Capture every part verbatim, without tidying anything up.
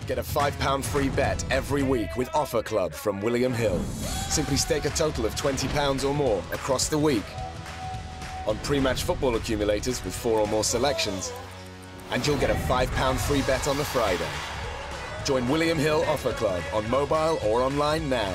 Get a five pound free bet every week with Offer Club from William Hill. Simply stake a total of twenty pounds or more across the week on pre-match football accumulators with four or more selections, and you'll get a five pound free bet on the Friday. Join William Hill Offer Club on mobile or online now.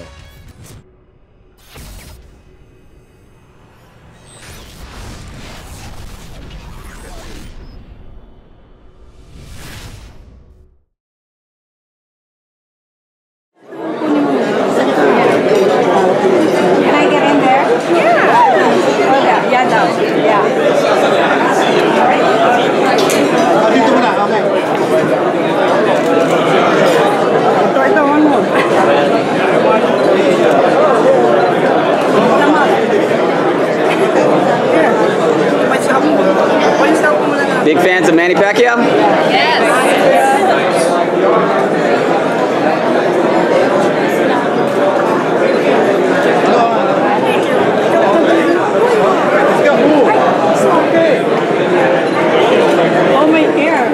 Big fans of Manny Pacquiao? Yes. Oh, my hair.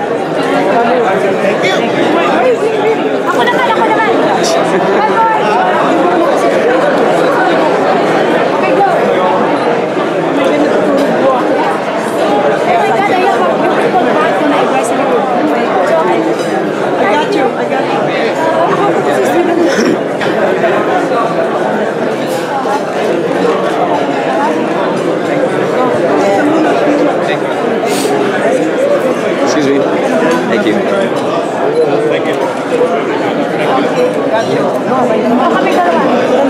Ako naman, ako naman. Okay, go. I got you, I got you. Excuse me. Thank you. Thank you. Got you. Oh, kami dalawa.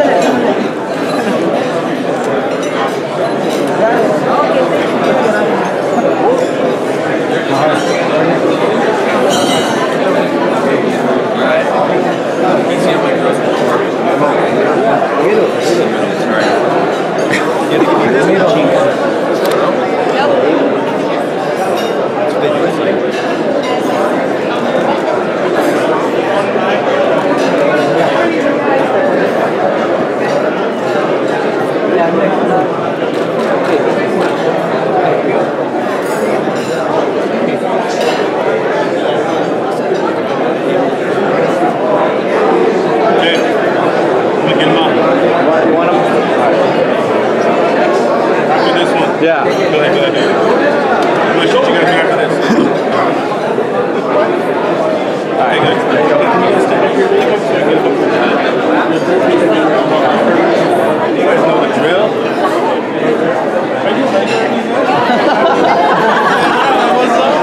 Yeah. Go ahead, go ahead. I'm going to shoot you guys after this. All right, guys. You guys know the drill? What's up?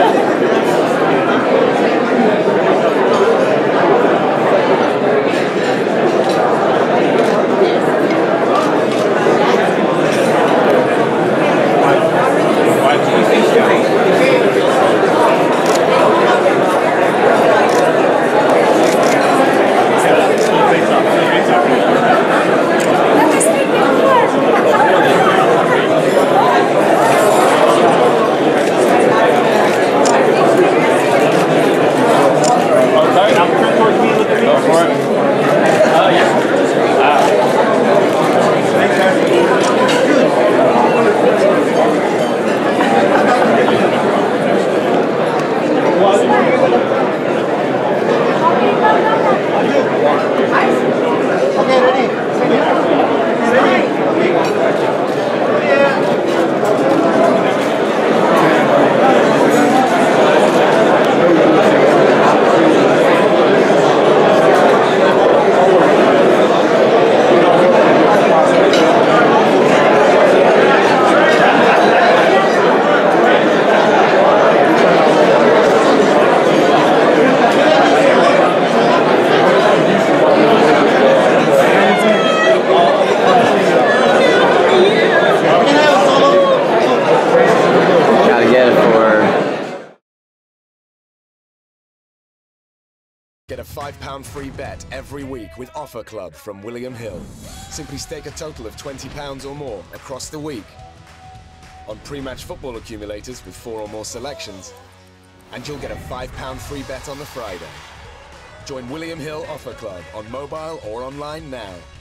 Get a five pound free bet every week with Offer Club from William Hill. Simply stake a total of twenty pounds or more across the week on pre-match football accumulators with four or more selections, and you'll get a five pound free bet on the Friday. Join William Hill Offer Club on mobile or online now.